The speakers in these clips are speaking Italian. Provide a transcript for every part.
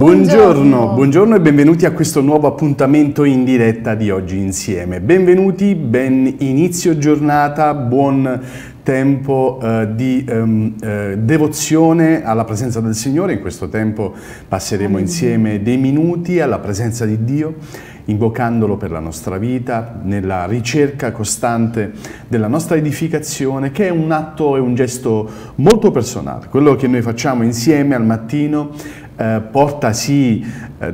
Buongiorno e benvenuti a questo nuovo appuntamento in diretta di Oggi Insieme. Benvenuti, ben inizio giornata, buon tempo di devozione alla presenza del Signore. In questo tempo passeremo insieme dei minuti alla presenza di Dio, invocandolo per la nostra vita, nella ricerca costante della nostra edificazione, che è un atto e un gesto molto personale. Quello che noi facciamo insieme al mattino porta sì,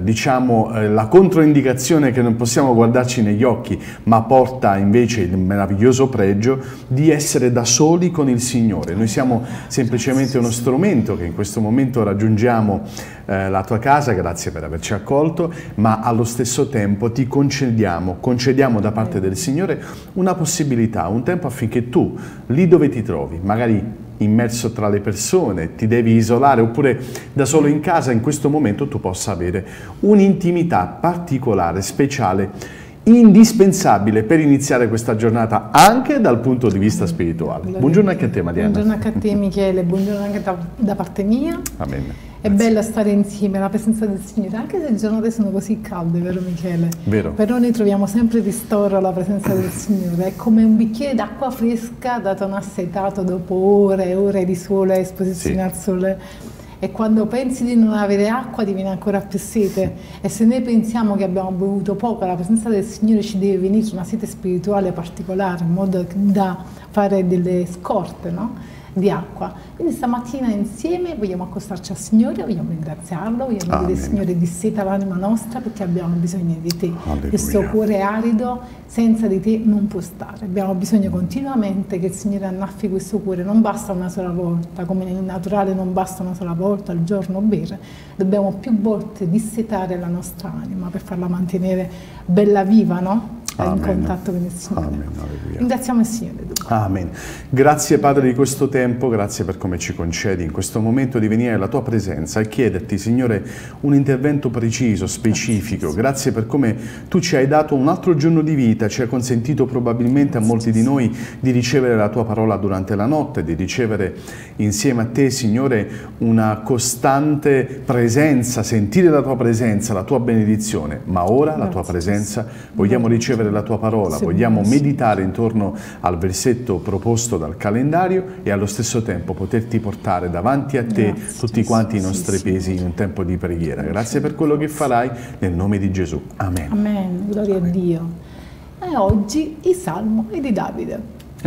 la controindicazione che non possiamo guardarci negli occhi, ma porta invece il meraviglioso pregio di essere da soli con il Signore. Noi siamo semplicemente uno strumento che in questo momento raggiungiamo la tua casa, grazie per averci accolto, ma allo stesso tempo ti concediamo da parte del Signore una possibilità, un tempo affinché tu, lì dove ti trovi, magari immerso tra le persone, ti devi isolare oppure da solo in casa, in questo momento tu possa avere un'intimità particolare, speciale, indispensabile per iniziare questa giornata anche dal punto di vista spirituale. Buongiorno anche a te, Mariana. Buongiorno anche a te, Michele, buongiorno anche da parte mia. Amen. È bello stare insieme alla presenza del Signore, anche se le giornate sono così calde, vero Michele? Vero. Però noi troviamo sempre ristoro alla presenza del Signore, è come un bicchiere d'acqua fresca dato a un assetato dopo ore e ore di sole, esposizione al sole. E quando pensi di non avere acqua ti viene ancora più sete, e se noi pensiamo che abbiamo bevuto poco, la presenza del Signore ci deve venire una sete spirituale particolare, in modo da fare delle scorte, no? Di acqua. Quindi stamattina insieme vogliamo accostarci al Signore, vogliamo ringraziarlo, vogliamo dire Signore disseta l'anima nostra perché abbiamo bisogno di te. Alleluia. Questo cuore arido senza di te non può stare, abbiamo bisogno continuamente che il Signore annaffi questo cuore, non basta una sola volta, come nel naturale non basta una sola volta al giorno bere, dobbiamo più volte dissetare la nostra anima per farla mantenere bella viva, no? In contatto con il Signore. Ringraziamo il Signore. Amen. Grazie Padre di questo tempo, grazie per come ci concedi in questo momento di venire alla tua presenza e chiederti, Signore, un intervento preciso, specifico. Grazie per come tu ci hai dato un altro giorno di vita, ci hai consentito probabilmente a molti di noi di ricevere la tua parola durante la notte, di ricevere insieme a te, Signore, una costante presenza, sentire la tua presenza, la tua benedizione, ma ora la tua presenza vogliamo ricevere la tua parola, vogliamo meditare intorno al versetto proposto dal calendario e allo stesso tempo poterti portare davanti a te tutti quanti i nostri pesi in un tempo di preghiera. Grazie per quello che farai nel nome di Gesù. Amen. Amen. Gloria a Dio. E oggi il Salmo è di Davide.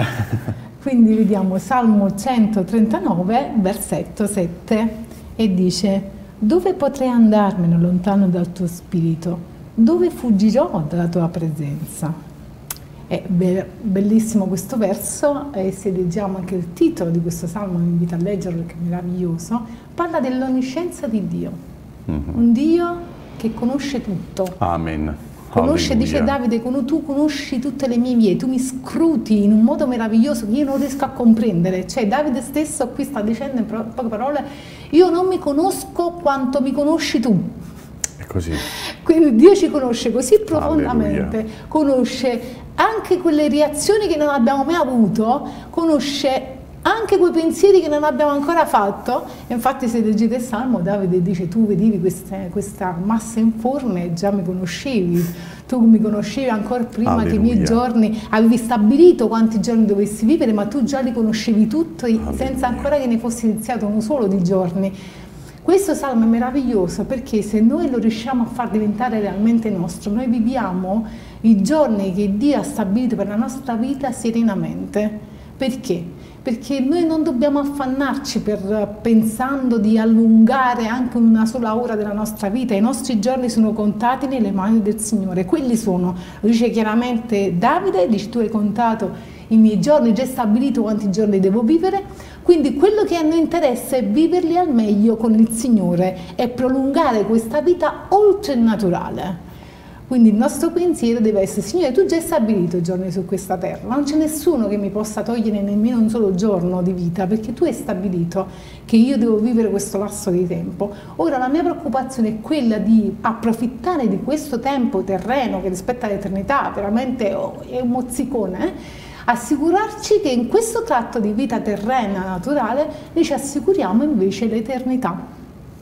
Quindi vediamo Salmo 139, versetto 7, e dice: dove potrei andarmene lontano dal tuo spirito? Dove fuggirò dalla tua presenza? È bellissimo questo verso, e se leggiamo anche il titolo di questo salmo, vi invito a leggerlo perché è meraviglioso, parla dell'onniscienza di Dio, un Dio che conosce tutto. Amen. Conosce, dice Davide, tu conosci tutte le mie vie, tu mi scruti in un modo meraviglioso che io non riesco a comprendere. Cioè Davide stesso qui sta dicendo in poche parole: io non mi conosco quanto mi conosci tu. Così. Quindi Dio ci conosce così profondamente, Alleluia. Conosce anche quelle reazioni che non abbiamo mai avuto, conosce anche quei pensieri che non abbiamo ancora fatto. E infatti se leggete il Salmo, Davide dice: tu vedevi questa massa informe e già mi conoscevi, tu mi conoscevi ancora prima Alleluia. Che i miei giorni, avevi stabilito quanti giorni dovessi vivere, ma tu già li conoscevi tutti senza ancora che ne fosse iniziato uno solo di giorni. Questo salmo è meraviglioso perché se noi lo riusciamo a far diventare realmente nostro, noi viviamo i giorni che Dio ha stabilito per la nostra vita serenamente. Perché? Perché noi non dobbiamo affannarci pensando di allungare anche una sola ora della nostra vita. I nostri giorni sono contati nelle mani del Signore. Quelli sono, lo dice chiaramente Davide, dice: tu hai contato i miei giorni, già stabilito quanti giorni devo vivere. Quindi quello che a noi interessa è viverli al meglio con il Signore e prolungare questa vita oltre il naturale. Quindi il nostro pensiero deve essere: Signore, tu già hai stabilito i giorni su questa terra, non c'è nessuno che mi possa togliere nemmeno un solo giorno di vita, perché tu hai stabilito che io devo vivere questo lasso di tempo. Ora la mia preoccupazione è quella di approfittare di questo tempo terreno che rispetto all'eternità veramente è un mozzicone, assicurarci che in questo tratto di vita terrena naturale noi ci assicuriamo invece l'eternità.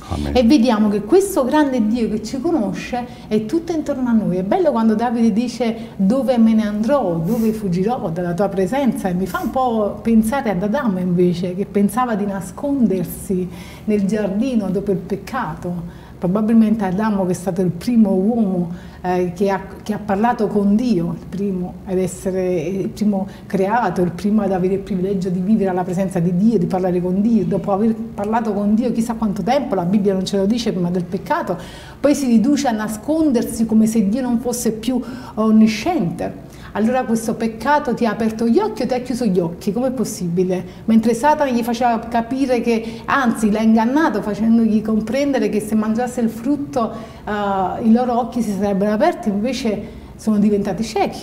Amen. E vediamo che questo grande Dio che ci conosce è tutto intorno a noi. È bello quando Davide dice dove me ne andrò, dove fuggirò dalla tua presenza, e mi fa un po' pensare ad Adamo invece, che pensava di nascondersi nel giardino dopo il peccato. Probabilmente Adamo, che è stato il primo uomo che ha parlato con Dio, il primo ad essere il primo creato, il primo ad avere il privilegio di vivere alla presenza di Dio, di parlare con Dio. Dopo aver parlato con Dio chissà quanto tempo, la Bibbia non ce lo dice, prima del peccato, poi si riduce a nascondersi come se Dio non fosse più onnisciente. Allora questo peccato ti ha aperto gli occhi o ti ha chiuso gli occhi? Com'è possibile? Mentre Satana gli faceva capire che, anzi l'ha ingannato facendogli comprendere che se mangiasse il frutto i loro occhi si sarebbero aperti, invece sono diventati ciechi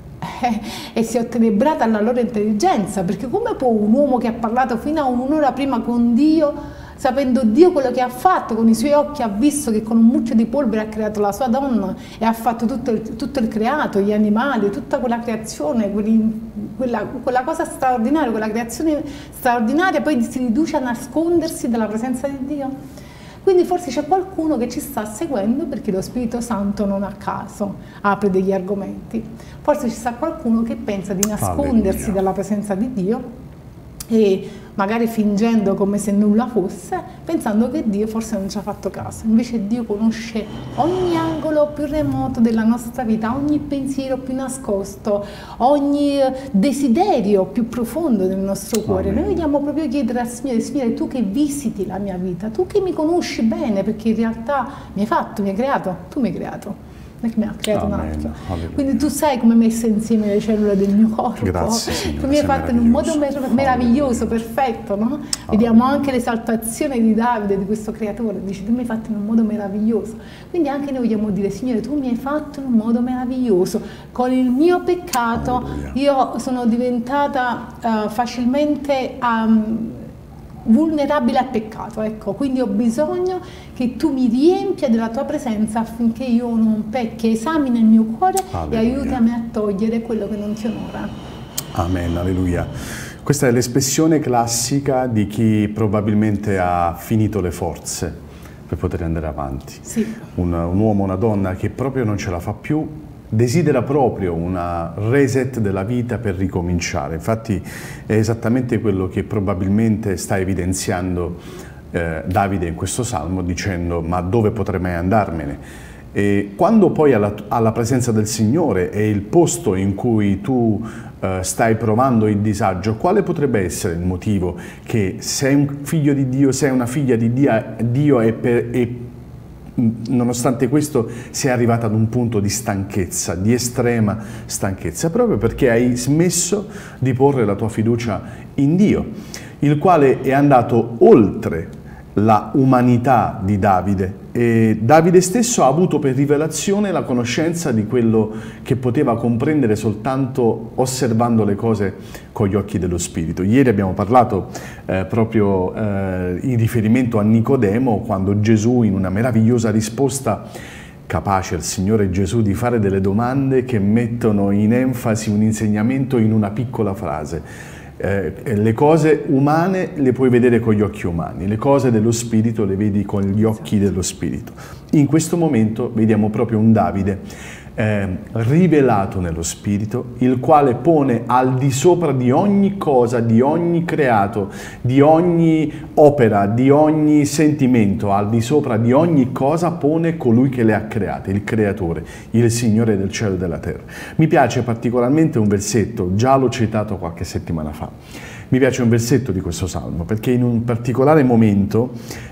e si è ottenebrata la loro intelligenza, perché come può un uomo che ha parlato fino a un'ora prima con Dio, sapendo Dio quello che ha fatto, con i suoi occhi ha visto che con un mucchio di polvere ha creato la sua donna e ha fatto tutto il creato, gli animali, tutta quella creazione, quella cosa straordinaria, quella creazione straordinaria, poi si riduce a nascondersi dalla presenza di Dio? Quindi forse c'è qualcuno che ci sta seguendo, perché lo Spirito Santo non a caso apre degli argomenti. Forse ci sta qualcuno che pensa di nascondersi dalla presenza di Dio, e magari fingendo come se nulla fosse, pensando che Dio forse non ci ha fatto caso. Invece Dio conosce ogni angolo più remoto della nostra vita, ogni pensiero più nascosto, ogni desiderio più profondo del nostro cuore. Noi vogliamo proprio chiedere al Signore: Signore, tu che visiti la mia vita, tu che mi conosci bene, perché in realtà mi hai fatto, mi hai creato, tu mi hai creato. Non è che mi ha creato un altro. Quindi tu sai come hai messo insieme le cellule del mio corpo. Grazie, Signore, tu mi hai fatto in un modo meraviglioso, perfetto, no? Vediamo anche l'esaltazione di Davide, di questo creatore. Dice: tu mi hai fatto in un modo meraviglioso. Quindi anche noi vogliamo dire: Signore, tu mi hai fatto in un modo meraviglioso. Con il mio peccato io sono diventata facilmente vulnerabile al peccato, ecco, quindi ho bisogno che tu mi riempia della tua presenza affinché io non pecchi. Esamina il mio cuore e aiutami a togliere quello che non ti onora. Amen, alleluia. Questa è l'espressione classica di chi probabilmente ha finito le forze per poter andare avanti. Sì. Un uomo, una donna che proprio non ce la fa più, desidera proprio una reset della vita per ricominciare. Infatti è esattamente quello che probabilmente sta evidenziando Davide in questo salmo, dicendo: ma dove potrei mai andarmene? E quando poi alla presenza del Signore è il posto in cui tu stai provando il disagio, quale potrebbe essere il motivo che sei un figlio di Dio, sei una figlia di Dio e nonostante questo sei arrivata ad un punto di stanchezza, di estrema stanchezza, proprio perché hai smesso di porre la tua fiducia in Dio, il quale è andato oltre la umanità di Davide, e Davide stesso ha avuto per rivelazione la conoscenza di quello che poteva comprendere soltanto osservando le cose con gli occhi dello Spirito. Ieri abbiamo parlato proprio in riferimento a Nicodemo, quando Gesù, in una meravigliosa risposta, capace il Signore Gesù di fare delle domande che mettono in enfasi un insegnamento in una piccola frase. Le cose umane le puoi vedere con gli occhi umani, le cose dello Spirito le vedi con gli occhi dello Spirito. In questo momento vediamo proprio un Davide rivelato nello Spirito, il quale pone al di sopra di ogni cosa, di ogni creato, di ogni opera, di ogni sentimento, al di sopra di ogni cosa pone colui che le ha create, il Creatore, il Signore del cielo e della terra. Mi piace particolarmente un versetto, già l'ho citato qualche settimana fa. Mi piace un versetto di questo salmo perché in un particolare momento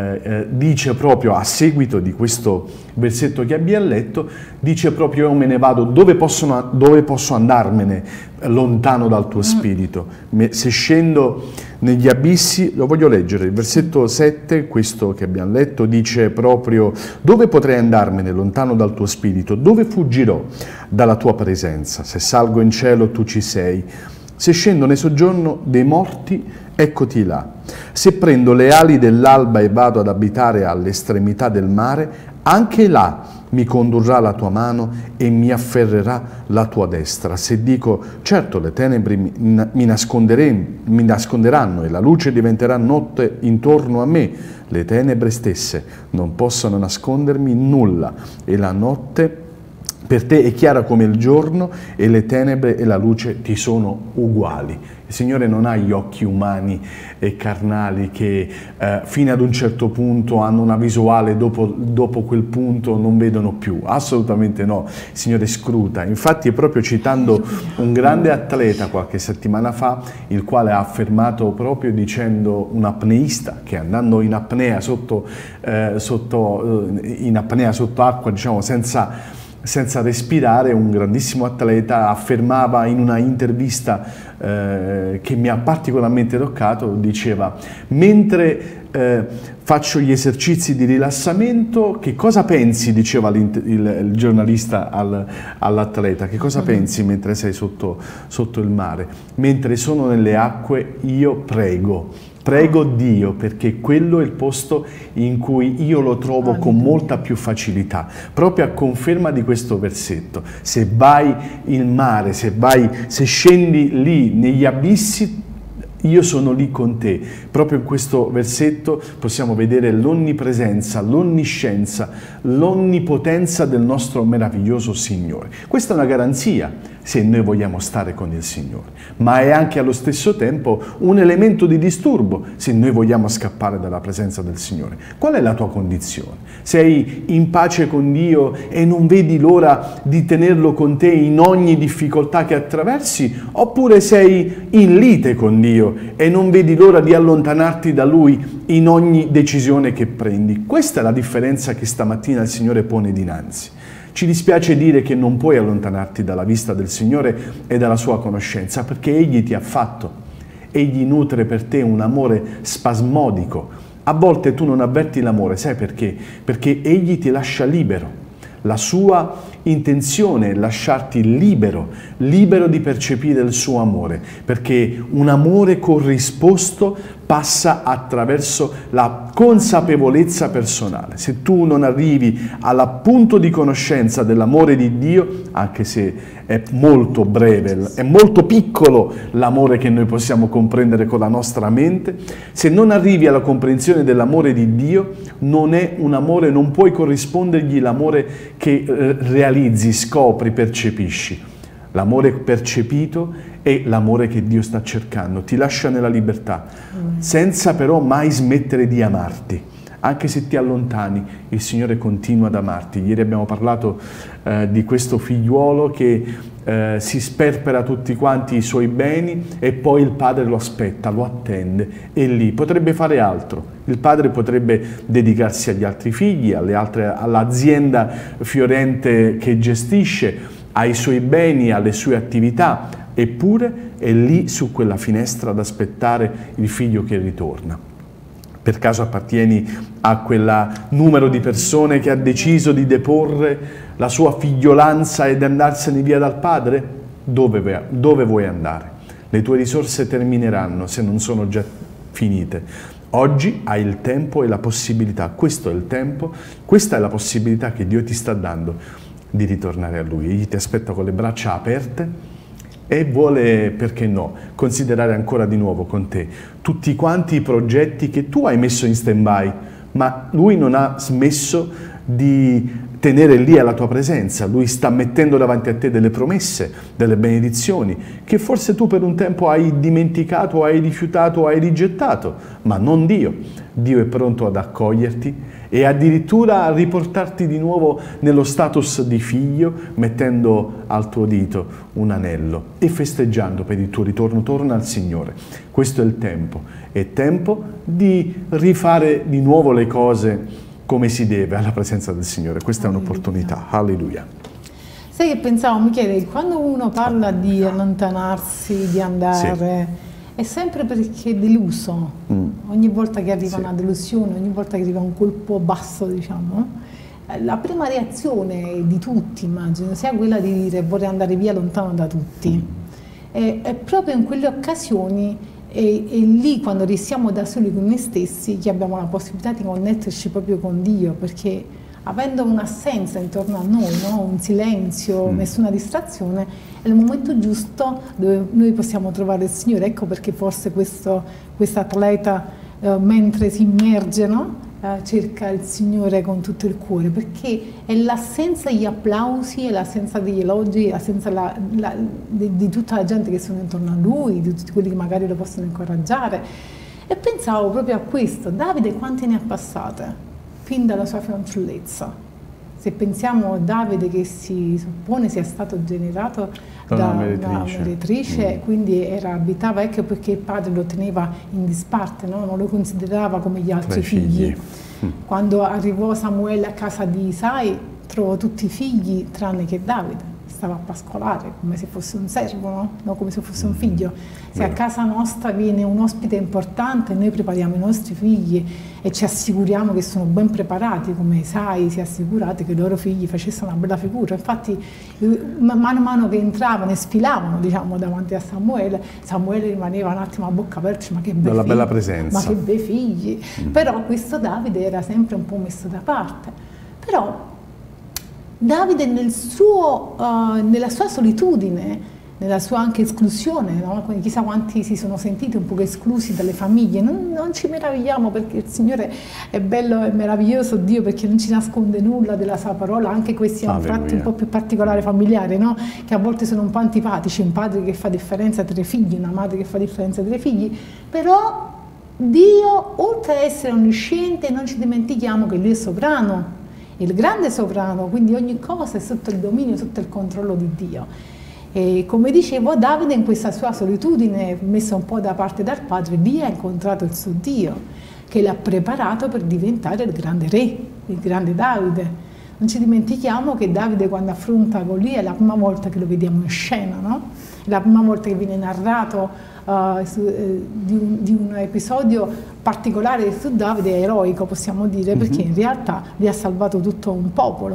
dice proprio, a seguito di questo versetto che abbiamo letto, dice proprio: io me ne vado, dove posso andarmene lontano dal tuo spirito? Se scendo negli abissi, lo voglio leggere, il versetto 7, questo che abbiamo letto, dice proprio: dove potrei andarmene lontano dal tuo spirito? Dove fuggirò dalla tua presenza? Se salgo in cielo tu ci sei, se scendo nel soggiorno dei morti, eccoti là. Se prendo le ali dell'alba e vado ad abitare all'estremità del mare, anche là mi condurrà la tua mano e mi afferrerà la tua destra. Se dico, certo le tenebre mi nasconderanno e la luce diventerà notte intorno a me, le tenebre stesse non possono nascondermi nulla e la notte per te è chiara come il giorno e le tenebre e la luce ti sono uguali. Il Signore non ha gli occhi umani e carnali che fino ad un certo punto hanno una visuale, dopo quel punto non vedono più. Assolutamente no. Il Signore scruta. Infatti, proprio citando un grande atleta qualche settimana fa, il quale ha affermato proprio dicendo, un apneista che andando in apnea sotto acqua, diciamo senza respirare, un grandissimo atleta affermava in una intervista che mi ha particolarmente toccato, diceva: mentre faccio gli esercizi di rilassamento, che cosa pensi, diceva il giornalista all'atleta, che cosa pensi mentre sei sotto il mare? Mentre sono nelle acque io prego Dio, perché quello è il posto in cui io lo trovo con molta più facilità, proprio a conferma di questo versetto. Se vai in mare, se scendi lì negli abissi, io sono lì con te. Proprio in questo versetto possiamo vedere l'onnipresenza, l'onniscienza, l'onnipotenza del nostro meraviglioso Signore. Questa è una garanzia se noi vogliamo stare con il Signore, ma è anche allo stesso tempo un elemento di disturbo se noi vogliamo scappare dalla presenza del Signore. Qual è la tua condizione? Sei in pace con Dio e non vedi l'ora di tenerlo con te in ogni difficoltà che attraversi, oppure sei in lite con Dio e non vedi l'ora di allontanarti da Lui in ogni decisione che prendi? Questa è la differenza che stamattina il Signore pone dinanzi. Ci dispiace dire che non puoi allontanarti dalla vista del Signore e dalla sua conoscenza, perché Egli ti ha fatto. Egli nutre per te un amore spasmodico. A volte tu non avverti l'amore, sai perché? Perché Egli ti lascia libero. La sua intenzione è lasciarti libero di percepire il suo amore, perché un amore corrisposto passa attraverso la consapevolezza personale. Se tu non arrivi al punto di conoscenza dell'amore di Dio, anche se è molto breve, è molto piccolo l'amore che noi possiamo comprendere con la nostra mente, se non arrivi alla comprensione dell'amore di Dio, non è un amore, non puoi corrispondergli l'amore che realizzi, scopri, percepisci. L'amore percepito è l'amore che Dio sta cercando, ti lascia nella libertà, senza però mai smettere di amarti. Anche se ti allontani, il Signore continua ad amarti. Ieri abbiamo parlato di questo figliuolo che si sperpera tutti quanti i suoi beni e poi il padre lo aspetta, lo attende, e lì potrebbe fare altro. Il padre potrebbe dedicarsi agli altri figli, all'azienda fiorente che gestisce, ai suoi beni, alle sue attività, eppure è lì su quella finestra ad aspettare il figlio che ritorna. Per caso appartieni a quel numero di persone che ha deciso di deporre la sua figliolanza ed andarsene via dal padre? Dove vuoi andare? Le tue risorse termineranno se non sono già finite. Oggi hai il tempo e la possibilità, questo è il tempo, questa è la possibilità che Dio ti sta dando di ritornare a Lui. Egli ti aspetta con le braccia aperte e vuole, perché no, considerare ancora di nuovo con te tutti quanti i progetti che tu hai messo in stand-by, ma Lui non ha smesso di tenere lì alla tua presenza. Lui sta mettendo davanti a te delle promesse, delle benedizioni, che forse tu per un tempo hai dimenticato, hai rifiutato, hai rigettato, ma non Dio. Dio è pronto ad accoglierti e addirittura a riportarti di nuovo nello status di figlio, mettendo al tuo dito un anello e festeggiando per il tuo ritorno. Torna al Signore. Questo è tempo di rifare di nuovo le cose come si deve alla presenza del Signore. Questa è un'opportunità. Alleluia. Sai che pensavo, Michele, quando uno parla di allontanarsi, di andare, è sempre perché è deluso. Ogni volta che arriva una delusione, ogni volta che arriva un colpo basso, diciamo, la prima reazione di tutti, immagino, sia quella di dire vorrei andare via lontano da tutti. È proprio in quelle occasioni, è lì quando restiamo da soli con noi stessi, che abbiamo la possibilità di connetterci proprio con Dio, perché avendo un'assenza intorno a noi, no? Un silenzio, nessuna distrazione, è il momento giusto dove noi possiamo trovare il Signore. Ecco perché forse questo atleta, mentre si immerge, no? Cerca il Signore con tutto il cuore, perché è l'assenza degli applausi, è l'assenza degli elogi, è l'assenza di tutta la gente che sono intorno a lui, di tutti quelli che magari lo possono incoraggiare. E pensavo proprio a questo: Davide quante ne ha passate fin dalla sua fanciullezza? Se pensiamo a Davide, che si suppone sia stato generato da una meretrice, quindi abitava, ecco perché il padre lo teneva in disparte, no? Non lo considerava come gli altri figli. Quando arrivò Samuele a casa di Isai, trovò tutti i figli tranne che Davide. Stava a pascolare come se fosse un servo, no? Non come se fosse un figlio. Se a casa nostra viene un ospite importante, noi prepariamo i nostri figli e ci assicuriamo che sono ben preparati, come Isai si è assicurato che i loro figli facessero una bella figura. Infatti mano a mano che entravano e sfilavano, diciamo, davanti a Samuele, Samuele rimaneva un attimo a bocca aperta: ma che bei figli, bella presenza, ma che bei figli. Però questo Davide era sempre un po' messo da parte. Però Davide nella sua solitudine, nella sua anche esclusione, no? Chissà quanti si sono sentiti un po' esclusi dalle famiglie. Non ci meravigliamo, perché il Signore è bello e meraviglioso, Dio, perché non ci nasconde nulla della sua parola. Anche questi hanno tratti un po' più particolari familiari, no? Che a volte sono un po' antipatici: un padre che fa differenza tra i figli, una madre che fa differenza tra i figli. Però Dio, oltre a essere onnisciente, non ci dimentichiamo che Lui è sovrano, il grande sovrano, quindi ogni cosa è sotto il dominio, sotto il controllo di Dio. E come dicevo, Davide in questa sua solitudine, messa un po' da parte dal padre, lì ha incontrato il suo Dio, che l'ha preparato per diventare il grande re, il grande Davide. Non ci dimentichiamo che Davide, quando affronta Golia, è la prima volta che lo vediamo in scena, no? È la prima volta che viene narrato di un episodio particolare su Davide, eroico possiamo dire, perché in realtà vi ha salvato tutto un popolo.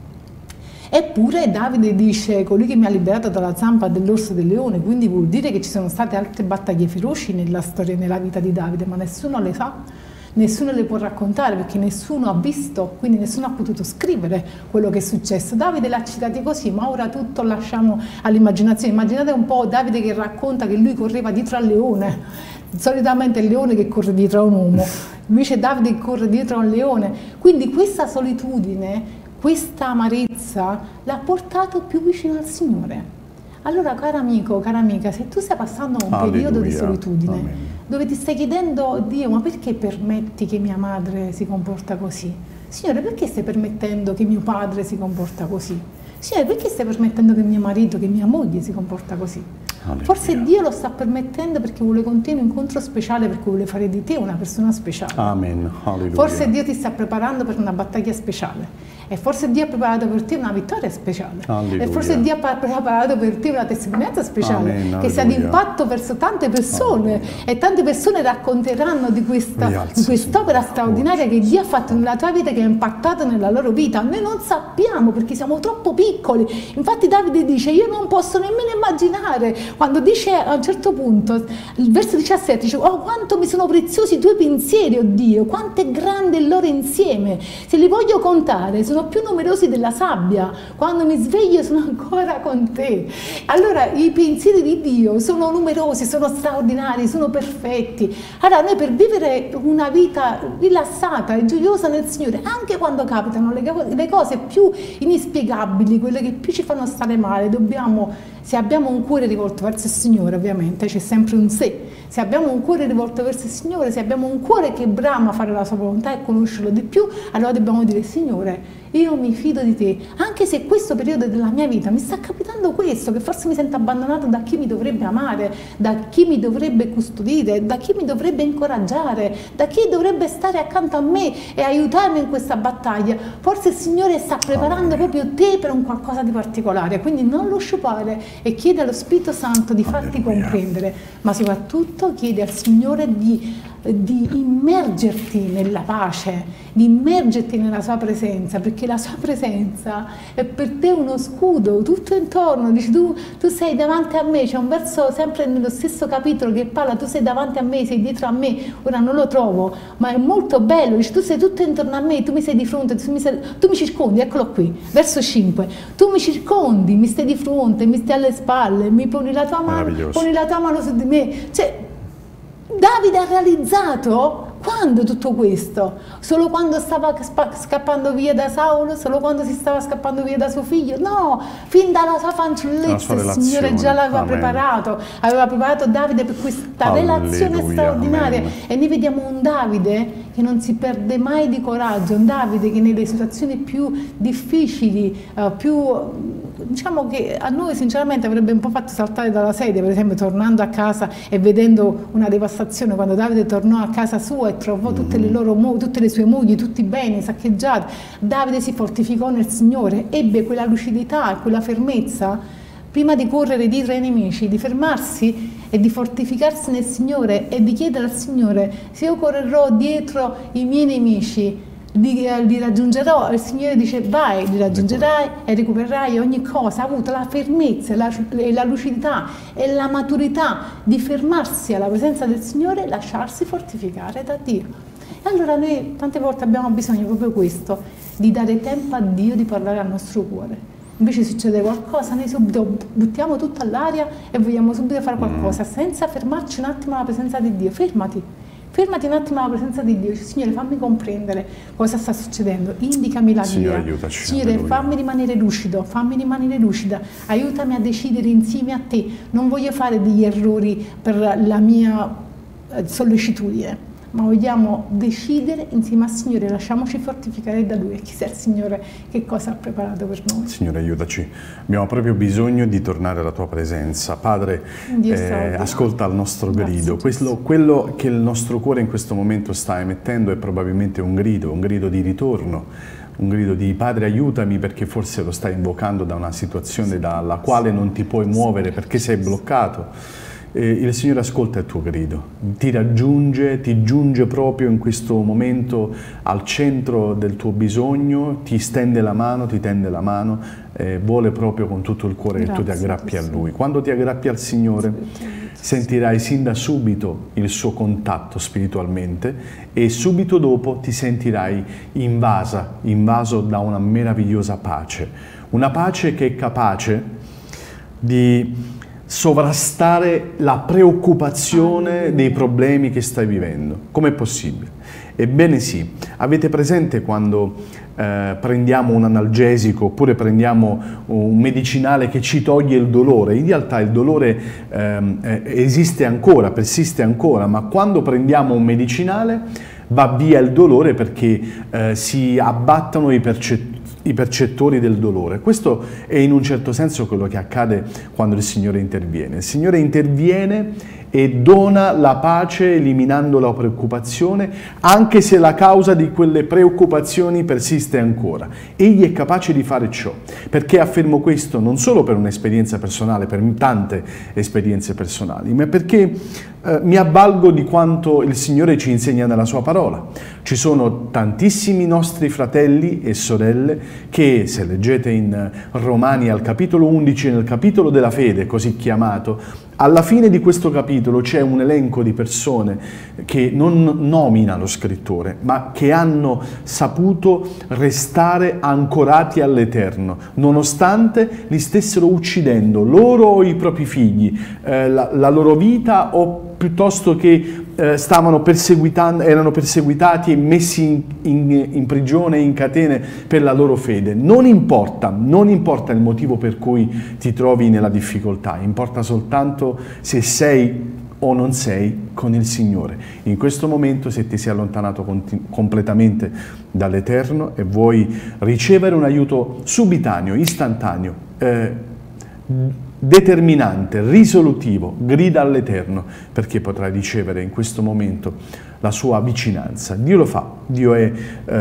Eppure Davide dice: colui che mi ha liberato dalla zampa dell'orso del leone. Quindi vuol dire che ci sono state altre battaglie feroci nella storia e nella vita di Davide, ma nessuno le sa. Nessuno le può raccontare, perché nessuno ha visto, quindi nessuno ha potuto scrivere quello che è successo. Davide l'ha citato così, ma ora tutto lasciamo all'immaginazione. Immaginate un po' Davide che racconta che lui correva dietro al leone. Solitamente è il leone che corre dietro a un uomo, invece Davide corre dietro a un leone. Quindi questa solitudine, questa amarezza l'ha portato più vicino al Signore. Allora, caro amico, cara amica, se tu stai passando un periodo di solitudine, dove ti stai chiedendo: Dio, ma perché permetti che mia madre si comporta così? Signore, perché stai permettendo che mio padre si comporta così? Signore, perché stai permettendo che mio marito, che mia moglie si comporta così? Forse Dio lo sta permettendo perché vuole con te un incontro speciale, perché vuole fare di te una persona speciale. Amen. Alleluia. Forse Dio ti sta preparando per una battaglia speciale. E forse Dio ha preparato per te una vittoria speciale. Alleluia. E forse Dio ha preparato per te una testimonianza speciale. Amen. Che sia di impatto verso tante persone. Alleluia. E tante persone racconteranno di quest'opera straordinaria che Dio ha fatto nella tua vita, che ha impattato nella loro vita. Noi non sappiamo, perché siamo troppo piccoli. Infatti Davide dice: io non posso nemmeno immaginare, quando dice a un certo punto, il verso 17, dice: oh, quanto mi sono preziosi i tuoi pensieri, oh Dio, quanto è grande il loro insieme. Se li voglio contare, sono più numerosi della sabbia. Quando mi sveglio sono ancora con te. Allora i pensieri di Dio sono numerosi, sono straordinari, sono perfetti. Allora noi, per vivere una vita rilassata e gioiosa nel Signore, anche quando capitano le cose più inspiegabili, quelle che più ci fanno stare male, dobbiamo, se abbiamo un cuore rivolto verso il Signore, ovviamente c'è sempre un se abbiamo un cuore rivolto verso il Signore, se abbiamo un cuore che brama a fare la sua volontà e conoscerlo di più, allora dobbiamo dire: Signore, io mi fido di te, anche se questo periodo della mia vita mi sta capitando questo, che forse mi sento abbandonato da chi mi dovrebbe amare, da chi mi dovrebbe custodire, da chi mi dovrebbe incoraggiare, da chi dovrebbe stare accanto a me e aiutarmi in questa battaglia. Forse il Signore sta preparando proprio te per un qualcosa di particolare, quindi non lo sciupare e chiede allo Spirito Santo di farti comprendere, ma soprattutto chiede al Signore di di immergerti nella pace, di immergerti nella sua presenza, perché la sua presenza è per te uno scudo tutto intorno. Dici tu sei davanti a me, c'è un verso sempre nello stesso capitolo che parla, tu sei davanti a me, sei dietro a me, ora non lo trovo, ma è molto bello, dici tu sei tutto intorno a me, tu mi sei di fronte, tu mi circondi, eccolo qui, verso 5, tu mi circondi, mi stai di fronte, mi stai alle spalle, mi poni la tua mano su di me, cioè Davide ha realizzato quando tutto questo? Solo quando stava scappando via da Saulo? Solo quando si stava scappando via da suo figlio? No, fin dalla sua fanciullezza il Signore già l'aveva preparato, aveva preparato Davide per questa relazione straordinaria. Amen. E noi vediamo un Davide che non si perde mai di coraggio, un Davide che nelle situazioni più difficili, diciamo che a noi sinceramente avrebbe un po' fatto saltare dalla sedia, per esempio tornando a casa e vedendo una devastazione, quando Davide tornò a casa sua e trovò tutte le sue mogli, tutti i beni saccheggiati. Davide si fortificò nel Signore, ebbe quella lucidità, quella fermezza, prima di correre dietro ai nemici, di fermarsi e di fortificarsi nel Signore e di chiedere al Signore: se io correrò dietro i miei nemici, li raggiungerò. Il Signore dice: vai, li raggiungerai e recupererai ogni cosa. Ha avuto la fermezza, la lucidità e la maturità di fermarsi alla presenza del Signore e lasciarsi fortificare da Dio. E allora noi tante volte abbiamo bisogno proprio questo, di dare tempo a Dio di parlare al nostro cuore. Invece succede qualcosa, noi subito buttiamo tutto all'aria e vogliamo subito fare qualcosa senza fermarci un attimo alla presenza di Dio. Fermati un attimo alla presenza di Dio, Signore, fammi comprendere cosa sta succedendo, indicami la via. Aiutaci, Signore, fammi rimanere lucido, fammi rimanere lucida, aiutami a decidere insieme a te. Non voglio fare degli errori per la mia sollecitudine, ma vogliamo decidere insieme al Signore, lasciamoci fortificare da Lui e chissà il Signore che cosa ha preparato per noi. Signore, aiutaci, abbiamo proprio bisogno di tornare alla Tua presenza. Padre, ascolta il nostro grido. Quello che il nostro cuore in questo momento sta emettendo è probabilmente un grido di ritorno, un grido di Padre aiutami, perché forse lo stai invocando da una situazione dalla quale non ti puoi muovere perché sei bloccato. Il Signore ascolta il tuo grido, ti raggiunge, ti giunge proprio in questo momento al centro del tuo bisogno, ti stende la mano, ti tende la mano, vuole proprio con tutto il cuore che tu ti aggrappi a Lui. Quando ti aggrappi al Signore sentirai sin da subito il suo contatto spiritualmente e subito dopo ti sentirai invaso da una meravigliosa pace, una pace che è capace di sovrastare la preoccupazione dei problemi che stai vivendo. Com'è possibile? Ebbene sì, avete presente quando prendiamo un analgesico oppure prendiamo un medicinale che ci toglie il dolore? In realtà il dolore esiste ancora, persiste ancora, ma quando prendiamo un medicinale va via il dolore perché si abbattono i percettori del dolore. Questo è in un certo senso quello che accade quando il Signore interviene. Il Signore interviene e dona la pace eliminando la preoccupazione, anche se la causa di quelle preoccupazioni persiste ancora. Egli è capace di fare ciò. Perché affermo questo? Non solo per un'esperienza personale, per tante esperienze personali, ma perché mi avvalgo di quanto il Signore ci insegna nella Sua parola. Ci sono tantissimi nostri fratelli e sorelle che, se leggete in Romani al capitolo 11, nel capitolo della fede, così chiamato, alla fine di questo capitolo c'è un elenco di persone che non nomina lo scrittore, ma che hanno saputo restare ancorati all'Eterno, nonostante li stessero uccidendo loro o i propri figli, la loro vita, o piuttosto che erano perseguitati e messi in prigione, in catene per la loro fede. Non importa il motivo per cui ti trovi nella difficoltà, importa soltanto se sei o non sei con il Signore. In questo momento, se ti sei allontanato completamente dall'Eterno e vuoi ricevere un aiuto subitaneo, istantaneo, determinante, risolutivo, grida all'Eterno, perché potrai ricevere in questo momento la sua vicinanza. Dio lo fa, Dio è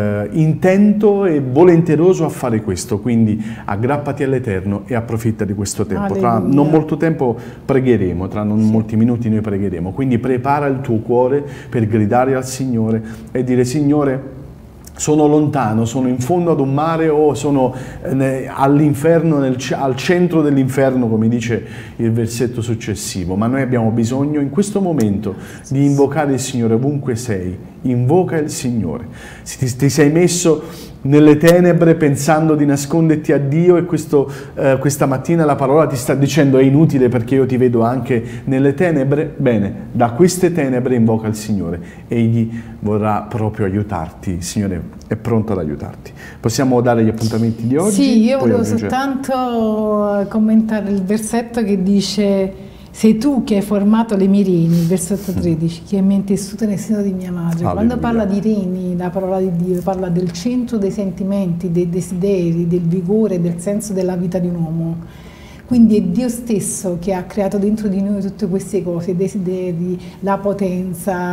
intento e volenteroso a fare questo, quindi aggrappati all'Eterno e approfitta di questo tempo. Tra non molto tempo pregheremo, tra non molti minuti noi pregheremo, quindi prepara il tuo cuore per gridare al Signore e dire: Signore, sono lontano, sono in fondo ad un mare o sono all'inferno, al centro dell'inferno, come dice il versetto successivo, ma noi abbiamo bisogno in questo momento di invocare il Signore ovunque sei. Invoca il Signore. Se ti sei messo nelle tenebre pensando di nasconderti a Dio e questa mattina la parola ti sta dicendo è inutile perché io ti vedo anche nelle tenebre, bene, da queste tenebre invoca il Signore, Egli vorrà proprio aiutarti, il Signore è pronto ad aiutarti. Possiamo dare gli appuntamenti di oggi? Sì, io volevo soltanto commentare il versetto che dice: sei tu che hai formato le mie reni, versetto 13, che mi hai intessuto nel seno di mia madre. Alleluia. Quando parla di reni, la parola di Dio parla del centro dei sentimenti, dei desideri, del vigore, del senso della vita di un uomo. Quindi è Dio stesso che ha creato dentro di noi tutte queste cose, i desideri, la potenza,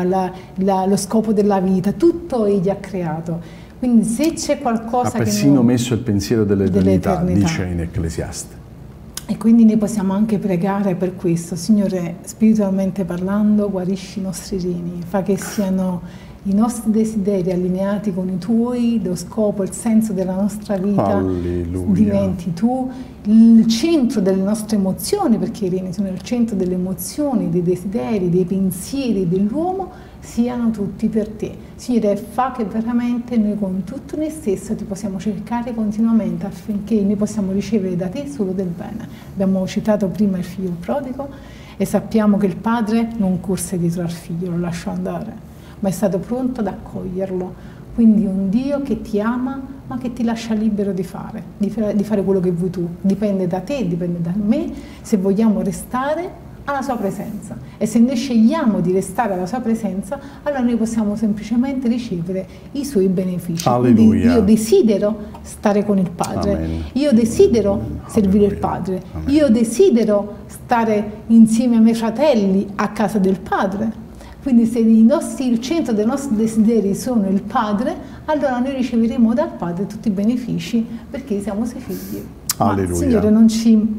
lo scopo della vita, tutto Egli ha creato. Quindi se c'è qualcosa che... Ha persino messo il pensiero dell'eternità, dice in Ecclesiaste. E quindi noi possiamo anche pregare per questo: Signore, spiritualmente parlando, guarisci i nostri reni, fa che siano i nostri desideri allineati con i tuoi, lo scopo, il senso della nostra vita. Alleluia. Diventi tu il centro delle nostre emozioni, perché i reni sono il centro delle emozioni, dei desideri, dei pensieri dell'uomo, siano tutti per te. Signore, fa che veramente noi con tutto noi stesso ti possiamo cercare continuamente affinché noi possiamo ricevere da te solo del bene. Abbiamo citato prima il figlio prodigo e sappiamo che il padre non corse dietro al figlio, lo lasciò andare, ma è stato pronto ad accoglierlo. Quindi un Dio che ti ama ma che ti lascia libero di fare quello che vuoi tu. Dipende da te, dipende da me, se vogliamo restare alla sua presenza. E se noi scegliamo di restare alla sua presenza, allora noi possiamo semplicemente ricevere i suoi benefici. Alleluia. Quindi io desidero stare con il Padre. Amen. Io desidero servire il Padre. Amen. Io desidero stare insieme ai miei fratelli a casa del Padre. Quindi se il centro dei nostri desideri sono il Padre, allora noi riceveremo dal Padre tutti i benefici perché siamo suoi figli. Ma il Signore non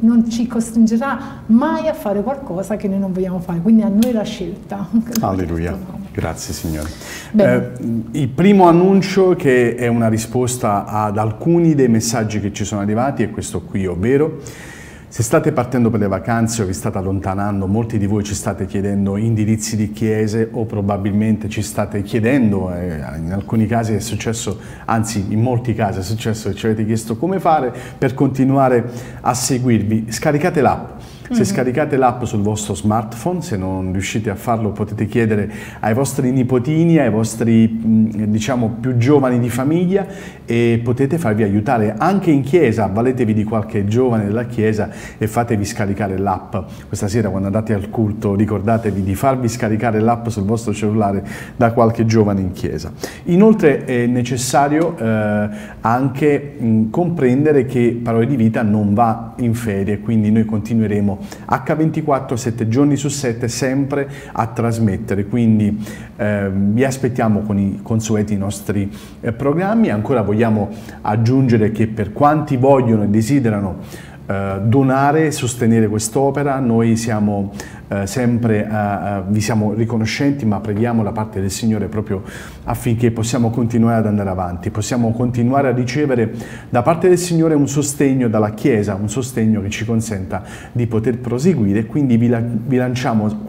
ci costringerà mai a fare qualcosa che noi non vogliamo fare, quindi a noi la scelta. Alleluia, grazie Signore. Il primo annuncio, che è una risposta ad alcuni dei messaggi che ci sono arrivati, è questo qui, ovvero: se state partendo per le vacanze o vi state allontanando, molti di voi ci state chiedendo indirizzi di chiese o probabilmente ci state chiedendo, in alcuni casi è successo, anzi in molti casi è successo che ci avete chiesto come fare per continuare a seguirvi. Scaricate l'app. Se scaricate l'app sul vostro smartphone, se non riuscite a farlo potete chiedere ai vostri nipotini, ai vostri diciamo più giovani di famiglia, e potete farvi aiutare anche in chiesa. Avvaletevi di qualche giovane della chiesa e fatevi scaricare l'app. Questa sera quando andate al culto ricordatevi di farvi scaricare l'app sul vostro cellulare da qualche giovane in chiesa. Inoltre è necessario anche comprendere che Parole di Vita non va in ferie, quindi noi continueremo H24, 7 giorni su 7, sempre a trasmettere, quindi vi aspettiamo con i consueti nostri programmi. Ancora vogliamo aggiungere che per quanti vogliono e desiderano donare e sostenere quest'opera, noi siamo vi siamo riconoscenti, ma preghiamo da parte del Signore proprio affinché possiamo continuare ad andare avanti, possiamo continuare a ricevere da parte del Signore un sostegno dalla Chiesa, un sostegno che ci consenta di poter proseguire. Quindi vi lanciamo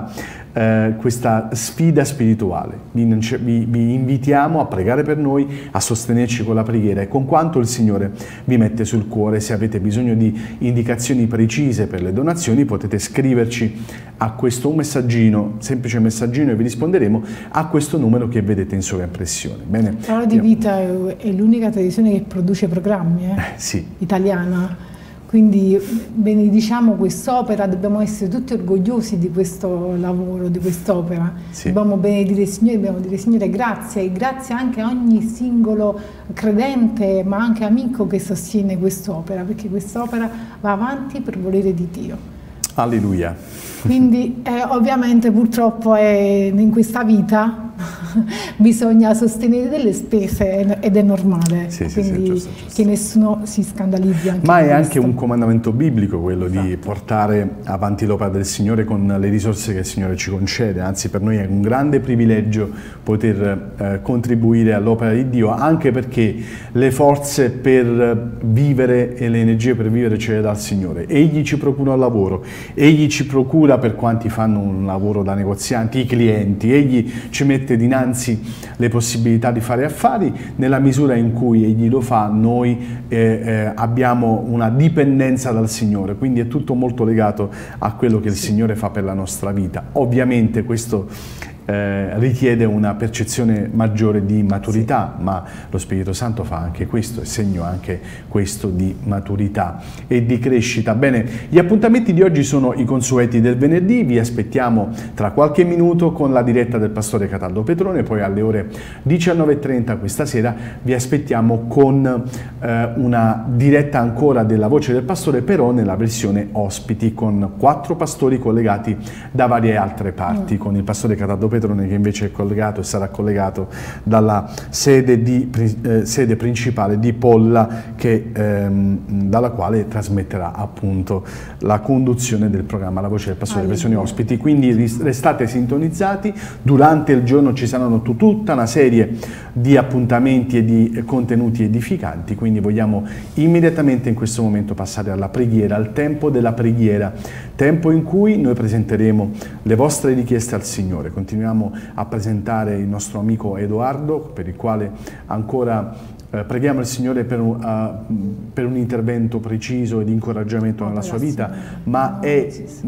questa sfida spirituale, vi invitiamo a pregare per noi, a sostenerci con la preghiera e con quanto il Signore vi mette sul cuore. Se avete bisogno di indicazioni precise per le donazioni potete scriverci a questo messaggino, semplice messaggino, e vi risponderemo a questo numero che vedete in sovraimpressione. Bene? Parole di Vita è l'unica televisione che produce programmi, sì, italiana. Quindi benediciamo quest'opera, dobbiamo essere tutti orgogliosi di questo lavoro, di quest'opera. Sì. Dobbiamo benedire il Signore, dobbiamo dire Signore grazie, e grazie anche a ogni singolo credente, ma anche amico che sostiene quest'opera, perché quest'opera va avanti per volere di Dio. Alleluia. Quindi ovviamente purtroppo in questa vita bisogna sostenere delle spese ed è normale, Sì, quindi giusto. che nessuno si scandalizzi anche. Ma è questo. anche un comandamento biblico quello di Esatto. portare avanti l'opera del Signore con le risorse che il Signore ci concede, anzi per noi è un grande privilegio poter contribuire all'opera di Dio, anche perché le forze per vivere e le energie per vivere ce le dà il Signore. Egli ci procura il lavoro, Egli ci procura per quanti fanno un lavoro da negozianti, i clienti, Egli ci mette dinanzi le possibilità di fare affari. Nella misura in cui Egli lo fa, noi abbiamo una dipendenza dal Signore, quindi è tutto molto legato a quello che il Signore fa per la nostra vita. Ovviamente questo richiede una percezione maggiore di maturità, ma lo Spirito Santo fa anche questo, è segno anche questo di maturità e di crescita. Bene, gli appuntamenti di oggi sono i consueti del venerdì, vi aspettiamo tra qualche minuto con la diretta del pastore Cataldo Petrone, poi alle ore 19:30 questa sera vi aspettiamo con una diretta ancora della Voce del Pastore, però nella versione ospiti, con 4 pastori collegati da varie altre parti, con il pastore Cataldo Petrone che invece è collegato e sarà collegato dalla sede principale di Polla, dalla quale trasmetterà appunto la conduzione del programma La Voce del Pastore, versioni ospiti. Quindi restate sintonizzati, durante il giorno ci saranno tutta una serie di appuntamenti e di contenuti edificanti, quindi vogliamo immediatamente in questo momento passare alla preghiera, al tempo della preghiera, tempo in cui noi presenteremo le vostre richieste al Signore. Continuiamo a presentare il nostro amico Edoardo, per il quale ancora preghiamo il Signore per un intervento preciso e di incoraggiamento nella sua vita, ma è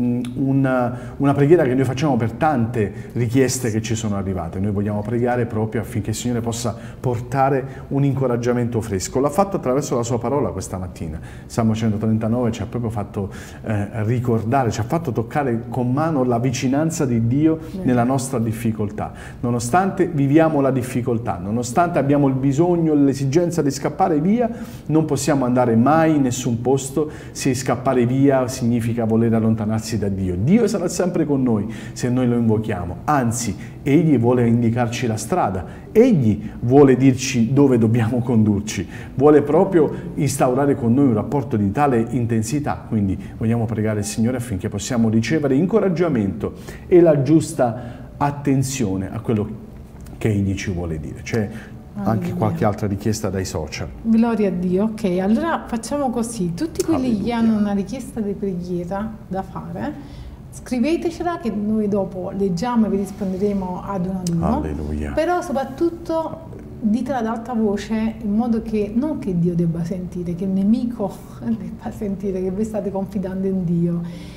una preghiera che noi facciamo per tante richieste che ci sono arrivate. Noi vogliamo pregare proprio affinché il Signore possa portare un incoraggiamento fresco. L'ha fatto attraverso la sua parola questa mattina. Salmo 139 ci ha proprio fatto ricordare, ci ha fatto toccare con mano la vicinanza di Dio nella nostra difficoltà. Nonostante viviamo la difficoltà, nonostante abbiamo il bisogno, l'esigenza di scappare via, non possiamo andare mai in nessun posto se scappare via significa voler allontanarsi da Dio. Dio sarà sempre con noi se noi lo invochiamo, anzi Egli vuole indicarci la strada, Egli vuole dirci dove dobbiamo condurci, vuole proprio instaurare con noi un rapporto di tale intensità. Quindi vogliamo pregare il Signore affinché possiamo ricevere incoraggiamento e la giusta attenzione a quello che Egli ci vuole dire. C'è anche qualche altra richiesta dai social. Gloria a Dio. Ok, allora facciamo così: tutti quelli che hanno una richiesta di preghiera da fare, scrivetecela che noi dopo leggiamo e vi risponderemo ad uno. Alleluia. Però soprattutto ditela ad alta voce, in modo che non che Dio debba sentire, che il nemico debba sentire che voi state confidando in Dio.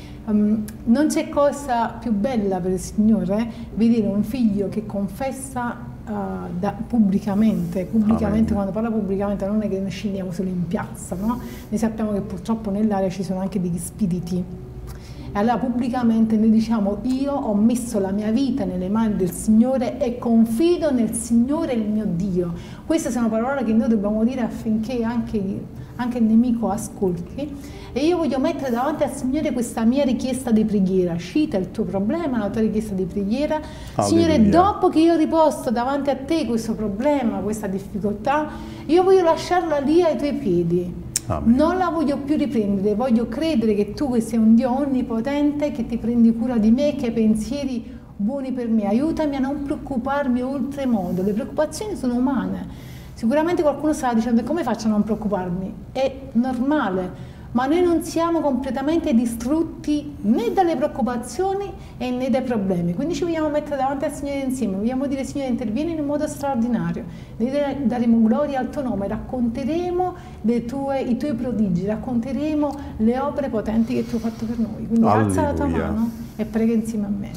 Non c'è cosa più bella per il Signore vedere un figlio che confessa pubblicamente. Quando parla pubblicamente non è che noi scendiamo solo in piazza, no? Noi sappiamo che purtroppo nell'area ci sono anche degli spiriti, e allora pubblicamente noi diciamo: io ho messo la mia vita nelle mani del Signore e confido nel Signore il mio Dio. Queste sono parole che noi dobbiamo dire affinché anche il nemico ascolti. E io voglio mettere davanti al Signore questa mia richiesta di preghiera. Cita il tuo problema, la tua richiesta di preghiera. Signore, dopo che io ho riposto davanti a te questo problema, questa difficoltà, io voglio lasciarla lì ai tuoi piedi. Amen. Non la voglio più riprendere, voglio credere che tu sei un Dio onnipotente, che ti prendi cura di me, che hai pensieri buoni per me. Aiutami a non preoccuparmi oltremodo. Le preoccupazioni sono umane. Sicuramente qualcuno starà dicendo: come faccio a non preoccuparmi? È normale. Ma noi non siamo completamente distrutti né dalle preoccupazioni né dai problemi. Quindi ci vogliamo mettere davanti al Signore insieme, vogliamo dire: Signore, intervieni in un modo straordinario, daremo gloria al tuo nome, racconteremo i tuoi prodigi, racconteremo le opere potenti che tu hai fatto per noi. Quindi alza la tua mano e prega insieme a me.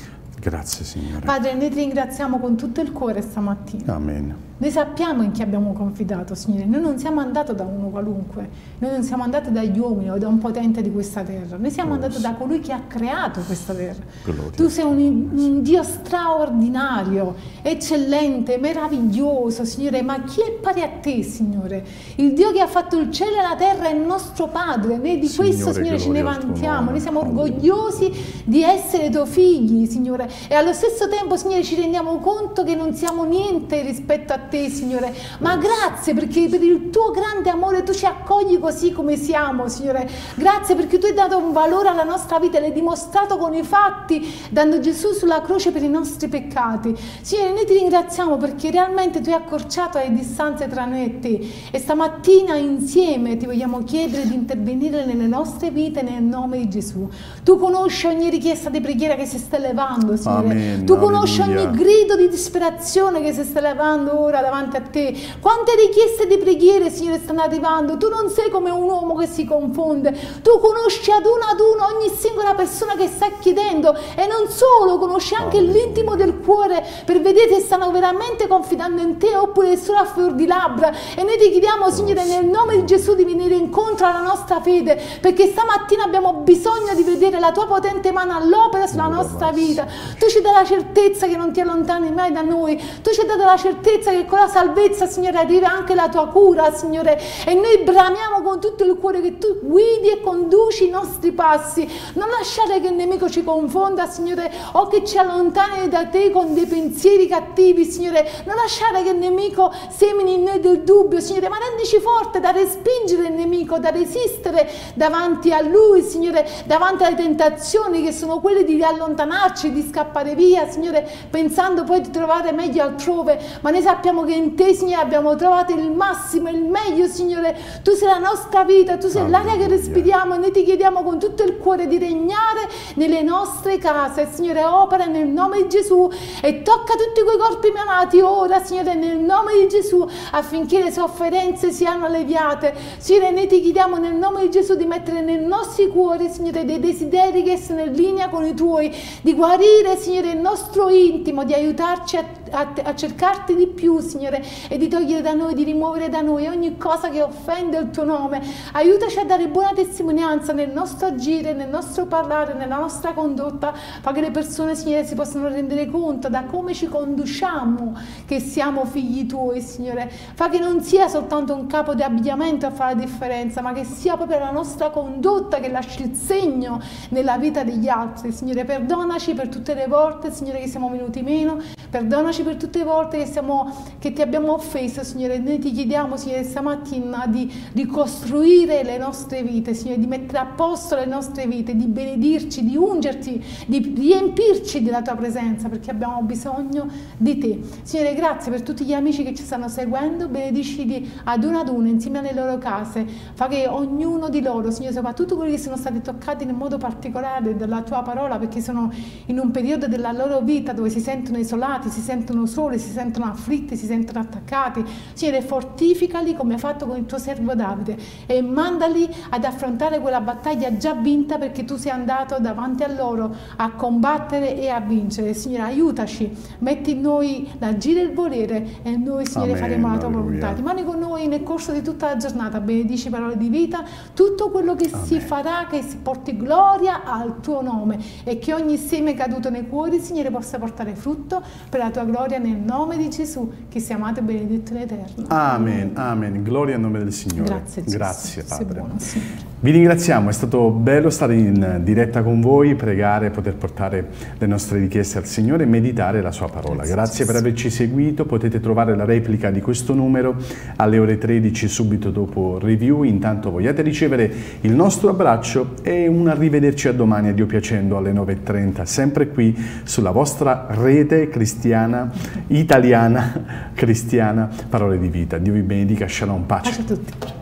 Grazie, Signore. Padre, noi ti ringraziamo con tutto il cuore stamattina. Amen. Noi sappiamo in chi abbiamo confidato, Signore. Noi non siamo andati da uno qualunque, noi non siamo andati dagli uomini o da un potente di questa terra, noi siamo andati da colui che ha creato questa terra. Gloria. Tu sei un Dio straordinario, eccellente, meraviglioso, Signore, ma chi è pari a te, Signore? Il Dio che ha fatto il cielo e la terra è il nostro Padre, noi di questo, Signore, ce ne vantiamo, noi siamo orgogliosi di essere tuoi figli, Signore, e allo stesso tempo, Signore, ci rendiamo conto che non siamo niente rispetto a te, Signore, ma grazie perché per il tuo grande amore tu ci accogli così come siamo, Signore. Grazie perché tu hai dato un valore alla nostra vita, l'hai dimostrato con i fatti, dando Gesù sulla croce per i nostri peccati. Signore, noi ti ringraziamo perché realmente tu hai accorciato le distanze tra noi e te, e stamattina insieme ti vogliamo chiedere di intervenire nelle nostre vite nel nome di Gesù. Tu conosci ogni richiesta di preghiera che si sta elevando, Signore. Amen. Tu conosci Alleluia. ogni grido di disperazione che si sta elevando ora davanti a te. Quante richieste di preghiere, Signore, stanno arrivando. Tu non sei come un uomo che si confonde. Tu conosci ad uno ogni singola persona che sta chiedendo, e non solo, conosci anche l'intimo del cuore per vedere se stanno veramente confidando in te oppure solo a fior di labbra. E noi ti chiediamo, Signore, nel nome di Gesù, di venire incontro alla nostra fede, perché stamattina abbiamo bisogno di vedere la tua potente mano all'opera sulla nostra vita. Tu ci dai la certezza che non ti allontani mai da noi. Tu ci hai dato la certezza che con la salvezza, Signore, arriva anche la tua cura, Signore, e noi bramiamo con tutto il cuore che tu guidi e conduci i nostri passi. Non lasciare che il nemico ci confonda, Signore, o che ci allontani da te con dei pensieri cattivi, Signore. Non lasciare che il nemico semini in noi del dubbio, Signore, ma rendici forte da respingere il nemico, da resistere davanti a lui, Signore, davanti alle tentazioni che sono quelle di allontanarci, di scappare via, Signore, pensando poi di trovare meglio altrove. Ma noi sappiamo che in te, Signore, abbiamo trovato il massimo, il meglio, Signore. Tu sei la nostra vita, tu sei l'aria che respiriamo, e noi ti chiediamo con tutto il cuore di regnare nelle nostre case, Signore. Opera nel nome di Gesù e tocca tutti quei corpi malati ora, Signore, nel nome di Gesù, affinché le sofferenze siano alleviate. Signore, noi ti chiediamo nel nome di Gesù di mettere nei nostri cuori, Signore, dei desideri che sono in linea con i tuoi, di guarire, Signore, il nostro intimo, di aiutarci a cercarti di più, Signore, e di togliere da noi, di rimuovere da noi ogni cosa che offende il tuo nome. Aiutaci a dare buona testimonianza nel nostro agire, nel nostro parlare, nella nostra condotta, fa che le persone, Signore, si possano rendere conto da come ci conduciamo che siamo figli tuoi, Signore. Fa che non sia soltanto un capo di abbigliamento a fare la differenza, ma che sia proprio la nostra condotta che lasci il segno nella vita degli altri, Signore. Perdonaci per tutte le volte, Signore, che siamo venuti meno, perdonaci per tutte le volte che ti abbiamo offeso, Signore. Noi ti chiediamo, Signore, stamattina di ricostruire le nostre vite, Signore, di mettere a posto le nostre vite, di benedirci, di ungerti, di riempirci della tua presenza, perché abbiamo bisogno di te. Signore, grazie per tutti gli amici che ci stanno seguendo, benedicili ad uno insieme alle loro case. Fa che ognuno di loro, Signore, soprattutto quelli che sono stati toccati in modo particolare dalla tua parola, perché sono in un periodo della loro vita dove si sentono isolati, si sentono soli, si sentono afflitti, si sentono attaccati. Signore, fortificali come hai fatto con il tuo servo Davide e mandali ad affrontare quella battaglia già vinta, perché tu sei andato davanti a loro a combattere e a vincere. Signore, aiutaci, metti in noi l'agire e il volere, e noi, Signore, faremo la tua volontà. Rimani con noi nel corso di tutta la giornata, benedici parole di vita, tutto quello che si farà, che si porti gloria al tuo nome, e che ogni seme caduto nei cuori, Signore, possa portare frutto per la tua gloria, nel nome di Gesù, che sia amato e benedetto in eterno. Amen, amen. Gloria al nome del Signore. Grazie, Gesù. Grazie, Padre. Sei buono, Signore. Vi ringraziamo, è stato bello stare in diretta con voi, pregare, poter portare le nostre richieste al Signore e meditare la sua parola. Grazie per averci seguito. Potete trovare la replica di questo numero alle ore 13 subito dopo review. Intanto vogliate ricevere il nostro abbraccio e un arrivederci a domani, a Dio piacendo, alle 9:30, sempre qui sulla vostra rete cristiana, italiana, cristiana, Parole di Vita. Dio vi benedica, shalom, pace. Pace a tutti.